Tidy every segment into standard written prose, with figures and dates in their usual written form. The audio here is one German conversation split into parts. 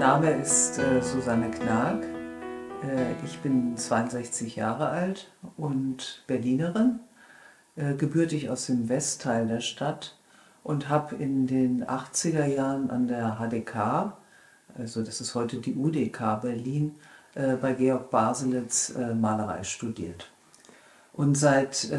Name ist Susanne Knag. Ich bin 62 Jahre alt und Berlinerin, gebürtig aus dem Westteil der Stadt und habe in den 80er Jahren an der HDK, also das ist heute die UDK Berlin, bei Georg Baselitz Malerei studiert. Und seit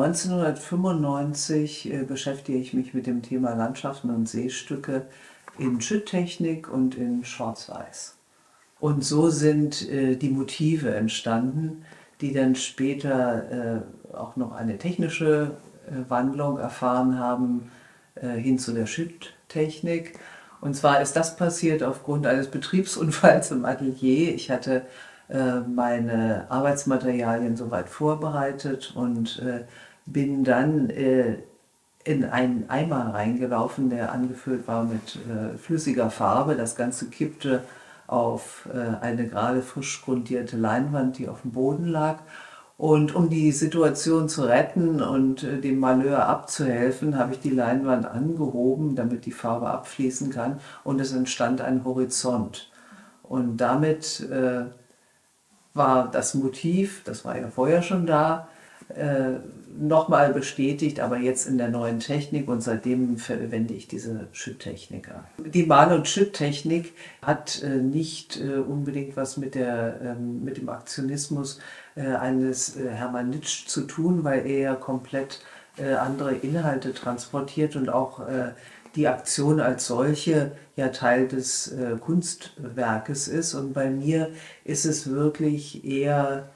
1995 beschäftige ich mich mit dem Thema Landschaften und Seestücke in Schütttechnik und in Schwarz-Weiß. Und so sind die Motive entstanden, die dann später auch noch eine technische Wandlung erfahren haben, hin zu der Schütttechnik. Und zwar ist das passiert aufgrund eines Betriebsunfalls im Atelier. Ich hatte meine Arbeitsmaterialien soweit vorbereitet und bin dann in einen Eimer reingelaufen, der angefüllt war mit flüssiger Farbe. Das Ganze kippte auf eine gerade frisch grundierte Leinwand, die auf dem Boden lag. Und um die Situation zu retten und dem Malheur abzuhelfen, habe ich die Leinwand angehoben, damit die Farbe abfließen kann. Und es entstand ein Horizont. Und damit war das Motiv, das war ja vorher schon da, nochmal bestätigt, aber jetzt in der neuen Technik, und seitdem verwende ich diese Schütttechnik. Die Mal- und Schütttechnik hat nicht unbedingt was mit dem Aktionismus eines Hermann Nitsch zu tun, weil er ja komplett andere Inhalte transportiert und auch die Aktion als solche ja Teil des Kunstwerkes ist. Und bei mir ist es wirklich eher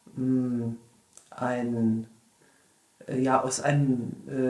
aus einem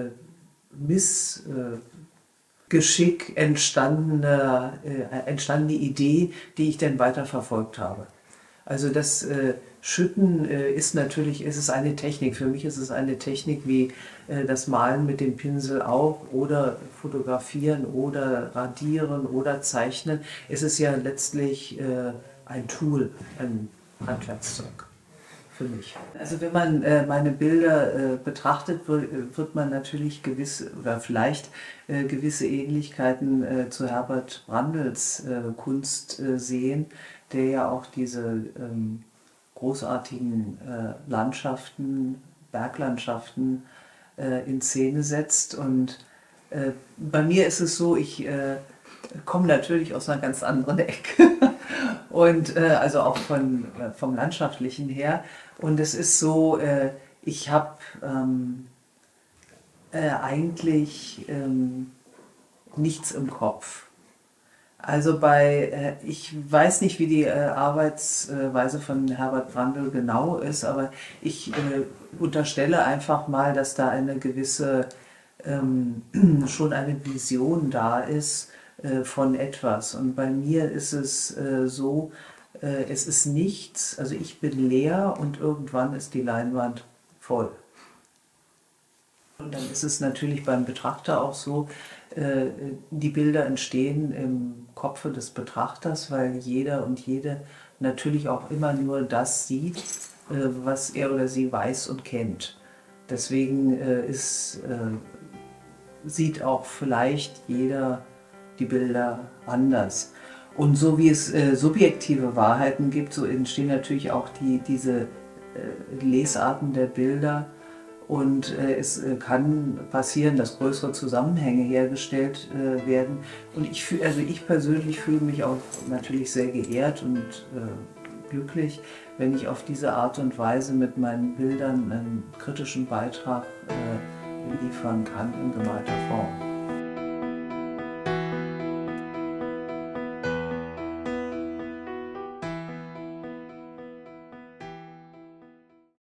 Missgeschick entstandene Idee, die ich dann weiter verfolgt habe. Also das Schütten ist eine Technik. Für mich ist es eine Technik wie das Malen mit dem Pinsel auch oder Fotografieren oder Radieren oder Zeichnen. Es ist ja letztlich ein Tool, ein Handwerkszeug für mich. Also wenn man meine Bilder betrachtet, wird man natürlich vielleicht gewisse Ähnlichkeiten zu Herbert Brandls Kunst sehen, der ja auch diese großartigen Landschaften, Berglandschaften in Szene setzt. Und bei mir ist es so, ich komme natürlich aus einer ganz anderen Ecke und also auch vom Landschaftlichen her. Und es ist so, ich habe eigentlich nichts im Kopf. Also ich weiß nicht, wie die Arbeitsweise von Herbert Brandl genau ist, aber ich unterstelle einfach mal, dass da eine gewisse, schon eine Vision da ist von etwas. Und bei mir ist es so, es ist nichts, also ich bin leer und irgendwann ist die Leinwand voll. Und dann ist es natürlich beim Betrachter auch so, die Bilder entstehen im Kopfe des Betrachters, weil jeder und jede natürlich auch immer nur das sieht, was er oder sie weiß und kennt. Deswegen sieht auch vielleicht jeder die Bilder anders. Und so wie es subjektive Wahrheiten gibt, so entstehen natürlich auch diese Lesarten der Bilder. Und es kann passieren, dass größere Zusammenhänge hergestellt werden. Und ich persönlich fühle mich auch natürlich sehr geehrt und glücklich, wenn ich auf diese Art und Weise mit meinen Bildern einen kritischen Beitrag liefern kann in gemalter Form.